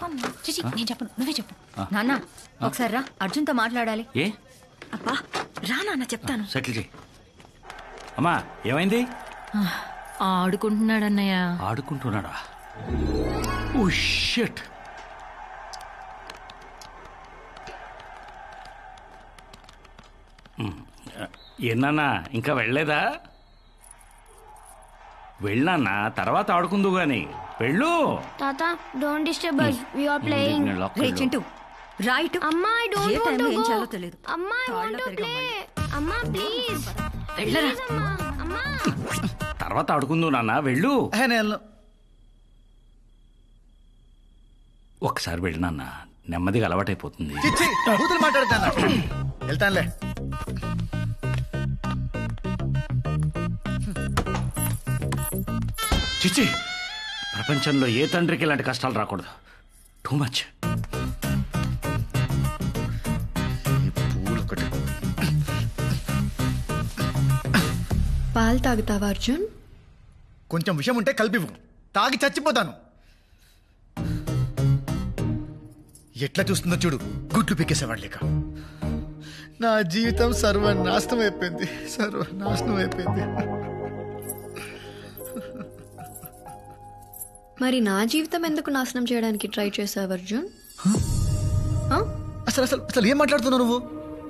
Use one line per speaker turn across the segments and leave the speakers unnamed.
చిచి నేను చెప్పను, నువ్వే చెప్పు. నాన్న ఒకసారి రా, అర్జున్తో మాట్లాడాలి.
ఏ
అబ్బా రా నాన్న, చెప్తాను.
సెటిల్ చేయి. అమ్మా ఏమైంది?
ఆడుకుంటున్నాడు అన్నయ్య.
ఆడుకుంటున్నాడా? Oh shit. ఏనా ఇంకా వెళ్ళలేదా? వెళ్ళానా, తర్వాత ఆడుకుందు గాని వెళ్ళు.
తాత don't disturb us, we are playing.
రే చింటూ రైట్.
అమ్మా I don't want to
ఏం
go.
చేయాలో తెలియదు.
అమ్మా I want to play. అమ్మా ప్లీజ్
వెళ్ళరా.
అమ్మా.
తర్వాత ఆడుకుందు నాన్న, వెళ్ళు. ఒకసారి వెళ్ళు నాన్న, నెమ్మదిగా అలవాటైపోతుంది.
మాట్లాడతాను, వెళ్తానులే.
చిచి, ప్రపంచంలో ఏ తండ్రికి ఇలాంటి కష్టాలు రాకూడదు. Too much.
పాలు తాగుతావా అర్జున్?
కొంచెం విషయం ఉంటే కలిపివు, తాగి చచ్చిపోతాను. ఎట్లా చూస్తుందో చూడు, గుడ్లు పీకేసేవాడు లేక. నా జీవితం సర్వనాశనం అయిపోయింది, సర్వనాశనం అయిపోయింది.
మరి నా జీవితం ఎందుకు నాశనం చేయడానికి ట్రై చేసావు అర్జున్?
అసలు అసలు అసలు ఏం మాట్లాడుతున్నావు నువ్వు?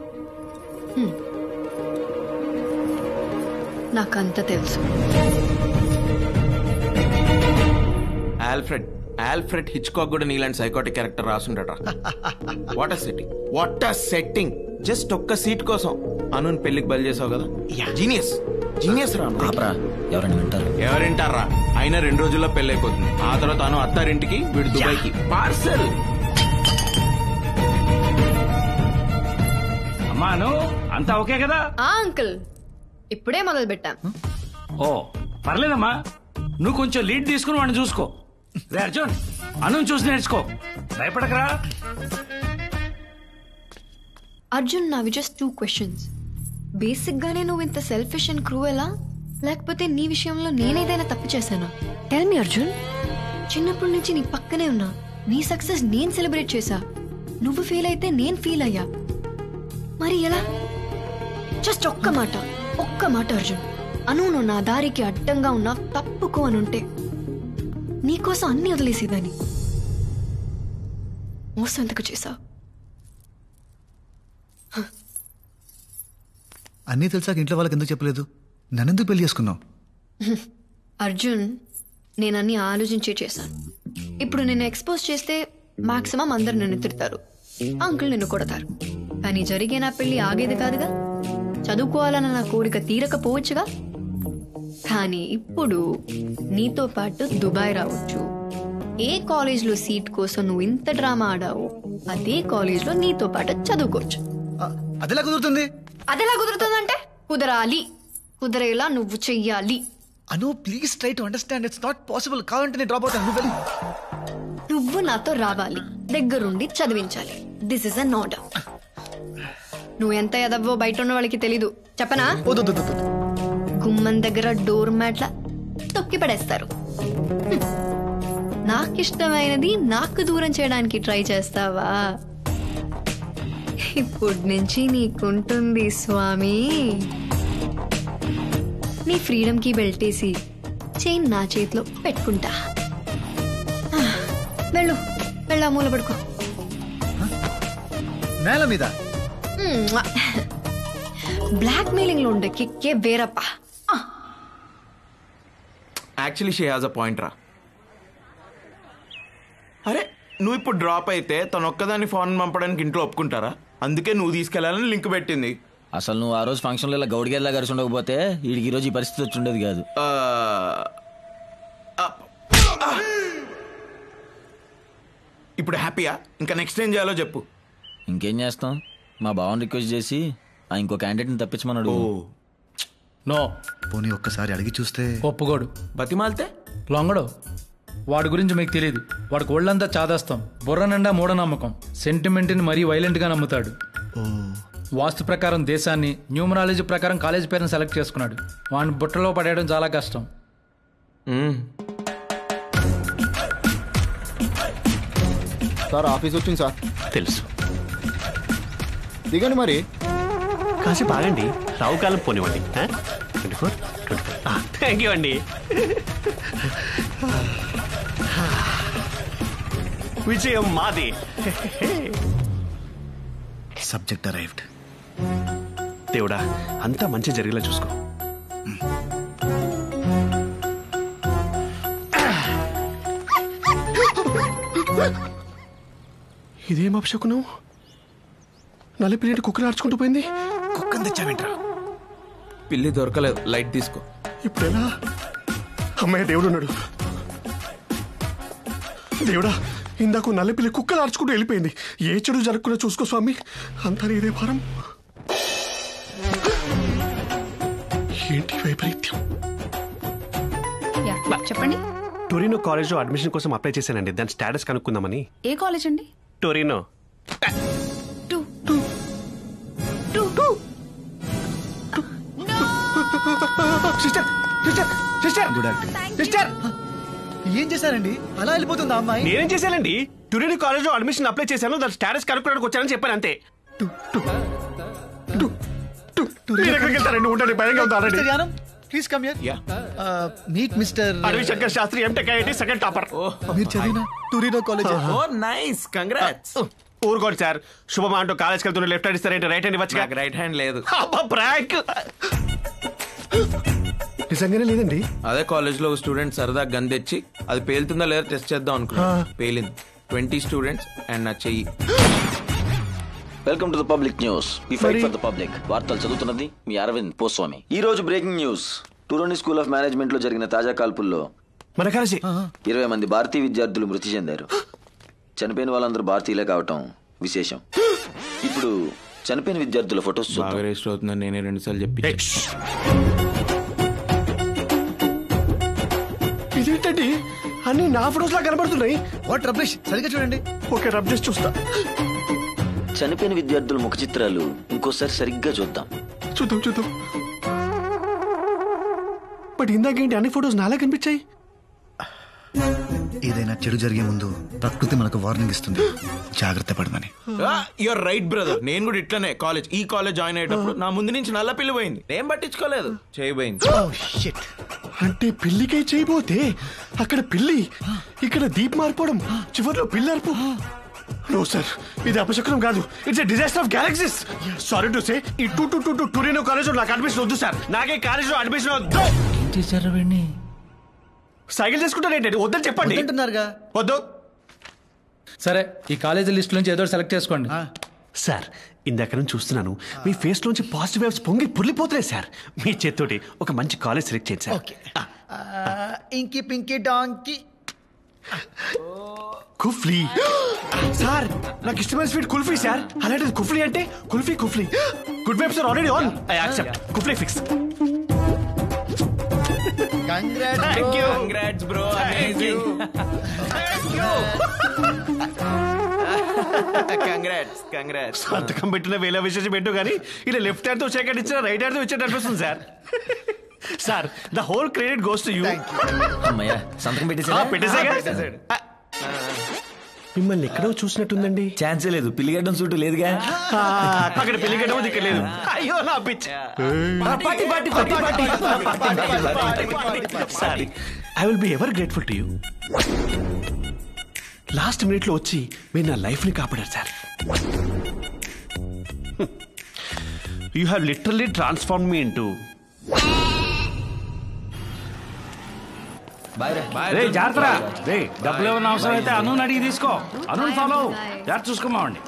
నాకంత తెలుసు.
ఆల్ఫ్రెడ్ హిచ్కాక్ కూడా నీలాంటి సైకోటిక్ క్యారెక్టర్ రాసుండట. What a setting. జస్ట్ ఒక్క సీట్ కోసం అను పెళ్లికి బయలు చేసావు కదా. జీనియస్ రా. ఎవరింటారా? అయినా 2 రోజుల్లో పెళ్లి అయిపోతుంది. ఆ తర్వాత అను అత్తారింటికి, వీడు దుబాయ్కి. పార్సల్.
అమ్మాను అంతా ఓకే కదా?
అంకుల్ ఇప్పుడే మొదలు పెట్టాం.
ఓ పర్లేదమ్మా, నువ్వు కొంచెం లీడ్ తీసుకుని వాడిని చూసుకో. రే అర్జున్, అను చూసి నేర్చుకో, భయపడకరా.
అర్జున్ నావి జస్ట్ 2 questions. బేసిక్ గానే నువ్వు ఇంత సెల్ఫిష్ అండ్ క్రూయలా, లేకపోతే నీ విషయంలో నేనేదైనా తప్పు చేశానా? Tell me Arjun. చిన్నప్పటి నుంచి నీ పక్కనే ఉన్నా, నీ సక్సెస్ నేను సెలబ్రేట్ చేశా. నువ్వు ఫీల్ అయితే నేను ఫీల్ అయ్యా. మరి ఎలా? జస్ట్ ఒక్క మాట అర్జున్. అను నువ్వు నా దారికి అడ్డంగా ఉన్నా తప్పుకో అనుంటే నీకోసం అన్ని వదిలేసేదాన్ని. మోసం ఎందుకు చేశావు?
అన్నీ తెలిసాక ఇంట్లో వాళ్ళకి ఎందుకు చెప్పలేదు? నన్నెందుకు పెళ్లి చేసుకున్నావు?
అర్జున్, నేను అన్ని ఆలోచించే చేశాను. ఇప్పుడు నిన్ను ఎక్స్పోజ్ చేస్తే మాక్సిమం అందరు నన్ను తిడతారు, అంకుల్ నిన్ను కొడతారు. కానీ జరిగే నా పెళ్లి ఆగేది కాదుగా. చదువుకోవాలన్న నా కోరిక తీరకపోవచ్చుగా. కానీ ఇప్పుడు నీతో పాటు దుబాయ్ రావచ్చు. ఏ కాలేజ్లో సీట్ కోసం నువ్వు ఇంత డ్రామా ఆడావు, అదే కాలేజ్లో నీతో పాటు చదువుకోవచ్చు.
అదెలా కుదురుతుంది?
అదెలా కుదురుతుందంటే కుదరేలా నువ్వు చెయ్యాలి.
Anu please try to understand, it's not possible. కావాలంటే నేను డ్రాప్ అవుతాను.
నువ్వు నాతో రావాలి, దగ్గరుండి చదివించాలి. This is an order. నువ్వు ఎంత ఎదవ్వో బయట ఉన్న వాళ్ళకి తెలీదు, చెప్పనా? గుమ్మం దగ్గర డోర్ మ్యాట్ల తొక్కి పడేస్తారు. నాకిష్టమైనది నాకు దూరం చేయడానికి ట్రై చేస్తావా? ఇప్పటి నుంచి నీకుంటుంది స్వామి. నీ ఫ్రీడమ్ కి బెల్టేసి చైన్ నా చేతిలో పెట్టుకుంటా. వెళ్ళు మూల పడుకో.
నేల మీద
బ్లాక్ మెయిలింగ్ లో ఉండే కిక్కే వేరప్ప.
Actually she has a point రా. అరే నువ్వు ఇప్పుడు డ్రాప్ అయితే తను ఒక్కదాన్ని ఫోన్ పంపడానికి ఇంట్లో ఒప్పుకుంటారా? అందుకే నువ్వు తీసుకెళ్లాలని లింక్ పెట్టింది.
అసలు నువ్వు ఆ రోజు ఫంక్షన్లో ఇలా గౌడిగేలా కలిసి ఉండకపోతే వీడికి ఈ రోజు ఈ పరిస్థితి వచ్చి ఉండేది కాదు.
ఇప్పుడు హ్యాపీయా? ఇంకా నెక్స్ట్ ఏం చేయాలో చెప్పు.
ఇంకేం చేస్తాం, మా బావని రిక్వెస్ట్ చేసి ఇంకో క్యాండిడేట్ని తప్పించమన్నాడు.
నో
పోనీ ఒక్కసారి అడిగి చూస్తే
ఒప్పుకోడు.
బతిమాలితే
లొంగడు. వాడి గురించి మీకు తెలియదు. వాడికి ఒళ్ళంతా చాదస్తాం, బుర్ర నిండా మూఢనమ్మకం, సెంటిమెంట్ని మరీ వైలెంట్గా నమ్ముతాడు. వాస్తు ప్రకారం దేశాన్ని, న్యూమరాలజీ ప్రకారం కాలేజ్ పేరుని సెలెక్ట్ చేసుకున్నాడు. వాడిని బుట్టలో పడేయడం చాలా కష్టం.
సార్ ఆఫీస్ వచ్చింది సార్.
తెలుసు.
దిగండి మరి.
కాసేపు ఆగండి, రావు కాలం పోనివ్వండి. 24 థ్యాంక్ యూ అండి. విజయం మాది.
Subject arrived.
దేవుడా, అంతా మంచి జరిగేలా చూసుకో. ఇదేం అపశకునం? నలిపిలేటి కుక్కలు ఆడుచుకుంటూ పోయింది.
కుక్కని తెచ్చావేంట్రా?
పిల్లి దొరకలేదు, లైట్ తీసుకో.
ఇప్పుడు ఎలా? అమ్మాయి దేవుడు ఉన్నాడు. దేవుడా, ఇందాక నల్లపిల్లి కుక్కలు ఆడుచుకుంటూ వెళ్ళిపోయింది. ఏ చెడు జరగకుండా చూసుకో స్వామి. అంతా నీదే భారం. ఏంటి వైపరీత్యం?
చెప్పండి.
టొరినో కాలేజ్ లో అడ్మిషన్ కోసం అప్లై చేశానండి. దాని స్టేటస్ కనుక్కుందామని.
ఏ కాలేజ్ అండి?
టొరినో.
ఏం చేశారండి? అలా వెళ్ళిపోతుందా అమ్మాయి?
నేనేం చేశానండి? టొరినో కాలేజ్ లో అడ్మిషన్ అప్లై చేశాను. దాని స్టేటస్ కనుక్కోడానికి వచ్చానని చెప్పాను అంతే. మీరు ఎక్కడికి వెళ్తారండి? ఉండండి, భయంగా ఉంది already.
Please come here. Meet mister
Adavi Shankar Shastri, MTech IIT second topper.
మీరు చదివిన Torino college.
Oh nice, congrats.
ఊరుకోండి సార్. శుభమా అంటూ కాలేజ్కి వెళ్తున్న లెఫ్ట్ హ్యాండ్ ఇస్తారేంటి? రైట్ హ్యాండ్ ఇవ్వచ్చు.
రైట్ హ్యాండ్ లేదు.
ప్రాంక్. నిజంగానే లేదండి.
అదే కాలేజ్ లో స్టూడెంట్ సరదా గన్ తెచ్చి అది పేలుతుందా లేదా టెస్ట్ చేద్దాం అనుకున్నా. పేలింది. 20 స్టూడెంట్స్ అండ్ నా చెయ్యి.
Welcome to the public news. We fight for the public. వార్తలు చదువుతున్నది మీ అరవింద్ పోస్వామి. ఈ రోజు breaking news. Torino school of management లో జరిగిన తాజా కాల్పుల్లో 20 మంది భారతీయ విద్యార్థులు మృతి చెందారు. చనిపోయిన వాళ్ళందరూ భారతీయులే కావటం విశేషం. ఇప్పుడు చనిపోయిన విద్యార్థుల ఫొటోస్
బాగా రిజిస్టర్ అవుతుందని నేనే 2 సార్లు చెప్పి.
ఇదేంటండి, అన్ని నా ఫొటోస్ లా కనబడుతున్నాయి.
వాట్ రబ్లిష్, సరిగ్గా చూడండి.
ఓకే, రబ్ చేసి చూస్తా.
చనిపోయిన విద్యార్థుల ముఖ చిత్రాలు ఇంకోసారి సరిగ్గా చూద్దాం.
చూద్దాం. బట్ ఇందాకేంటి అన్ని ఫొటోస్ నాలా కనిపించాయి?
ఏదైనా చెడు జరిగే ముందు ప్రకృతి మనకు వార్నింగ్ ఇస్తుంది, జాగ్రత్త పడమని.
You're right brother. నేను కూడా ఇట్లనే ఈ కాలేజ్ జాయిన్ అయ్యేటప్పుడు నా ముందు నుంచి నల్ల పిల్లి పోయింది. నేను పట్టించుకోలేదు, చేయబోయింది.
అంటే పిల్లికే చేయబోతే అక్కడ పిల్లి, ఇక్కడ దీప్ మారిపోవడం, చివరిలో పిల్లి అరుపు. నో సార్, ఇది అపశకునం కాదు. It's a disaster of galaxies. Sorry to say, ఈ టూరినో కాలేజ్ లో నాకు అడ్మిషన్ వద్దు సార్. నాకే కాలేజ్ లో అడ్మిషన్ వద్దు. సైకిల్ చేసుకుంటారేంటండి? వద్దని చెప్పండి. వద్దు.
సరే, ఈ కాలేజీ లిస్ట్ నుంచి ఏదో సెలెక్ట్ చేసుకోండి.
సార్, ఇందాక నుంచి చూస్తున్నాను మీ ఫేస్ లోంచి పాజిటివ్ వైబ్స్ పొంగి పుర్లిపోతున్నాయి సార్. మీ చేత్తోటి ఒక మంచి కాలేజ్ సెలెక్ట్ చేయండి సార్.
ఇంకి పింకి డాంకి
కుఫ్లీ. సార్, నాకు ఇష్టమైన స్వీట్ కుల్ఫీ సార్. అలాంటిది కుఫ్లీ అంటే kulfi. Good vibes are already on. I accept. కుఫ్లీ fix.
Congrats bro, amazing. Congrats.
సంతకం పెట్టిన వేల విశేషం పెట్టు కానీ ఇలా లెఫ్ట్ హ్యాండ్ తో సెకండ్ ఇచ్చిన రైట్ హ్యాండ్ తో ఇచ్చేట అనిపిస్తుంది sir. Sir, the whole credit goes to you.
అమ్మయ్య, సంతకం
పెట్టేసాడు. మిమ్మల్ని ఎక్కడో చూసినట్టుందండి.
ఛాన్సే లేదు, పిల్లిగడ్డం సూటు లేదుగా.
అక్కడ పిల్లిగడ్డం ఇక్కడ లేదు. అయ్యో నా పిచ్చి. Sorry, I will be ever grateful to you. Last minute లో వచ్చి మీరు నా లైఫ్ ని కాపాడారు సార్. You have literally transform me into.
జాగ్రత్త. డబ్బులు ఏమన్నా అవసరం అయితే అను అడిగి తీసుకో. అను ఫాలో జాగ్రత్త చూసుకోమావండి.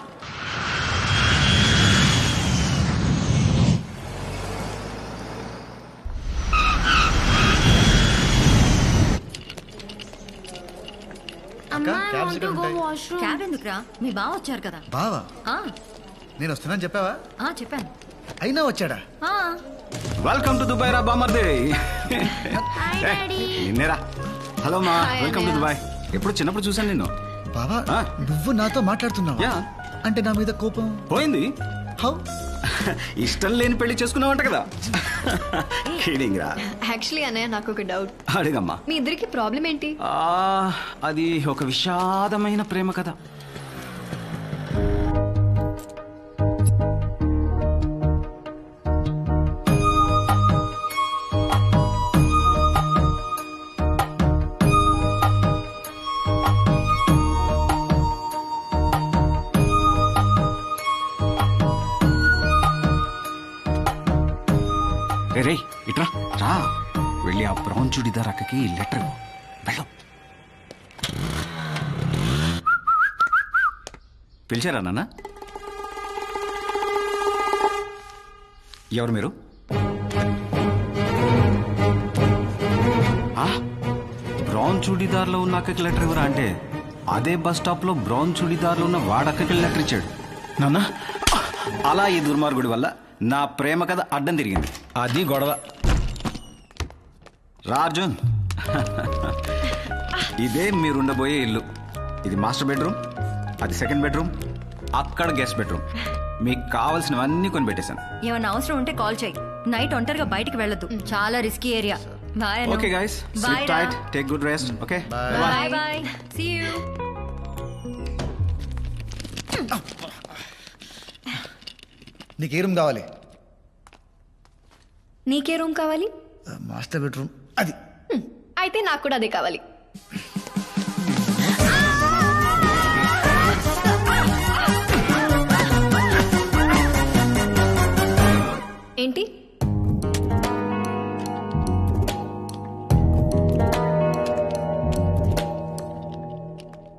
క్యాబ్ ఎందుకురా? మీ బావ వచ్చారు కదా.
బావా? నేను వస్తున్నాను చెప్పావా?
చెప్పాను.
అయినా వచ్చాడా?
వెల్కమ్ టు దుబాయ్ రా బామర్ది. నిన్నేరా. హలో మా, వెల్కమ్ టు దుబాయ్. ఎప్పుడు చిన్నప్పుడు చూసాను నిన్ను.
బావా, నువ్వు నాతో మాట్లాడుతున్నావా? అంటే నా మీద కోపం
పోయింది.
హౌ?
ఇష్టం లేని పెళ్లి చేసుకున్నావంట కదా. కిడింగ్ రా.
యాక్చువల్లీ అన్నయ్య, నాకు ఒక డౌట్.
అడిగమ్మా.
మీ ఇద్దరికి ప్రాబ్లం ఏంటి?
అది ఒక విషాదమైన ప్రేమ కథ. రే ఇట్రా రా, వెళ్ళి ఆ బ్రౌన్ చుడిదార్ అక్కకి లెటర్ వెళ్ళు. పిలిచారా నాన్న? ఎవరు మీరు? బ్రౌన్ చూడీదార్లో ఉన్న అక్కకి లెటర్ ఎవరా అంటే అదే బస్ స్టాప్ లో బ్రౌన్ చూడీదార్లో ఉన్న వాడక్కకి లెటర్ ఇచ్చాడు. నాన్న, అలా ఈ దుర్మార్గుడి వల్ల నా ప్రేమ కథ అడ్డం తిరిగింది. అది గొడవ. రాజున్, ఇదే మీరుండబోయే ఇల్లు. ఇది మాస్టర్ బెడ్రూమ్, అది సెకండ్ బెడ్రూమ్, అక్కడ గెస్ట్ బెడ్రూమ్. మీకు కావాల్సినవన్నీ కొని పెట్టేశాను.
ఏమన్నా అవసరం ఉంటే కాల్ చేయి. నైట్ ఒంటరిగా బయటికి వెళ్ళొద్దు, చాలా risky area. Bye.
Okay guys, sleep tight, take good rest. Okay,
bye bye, see you.
నీకు ఏ రూమ్ కావాలి?
నీకే రూమ్ కావాలి?
Master bedroom. అది
అయితే నాకు కూడా అదే కావాలి.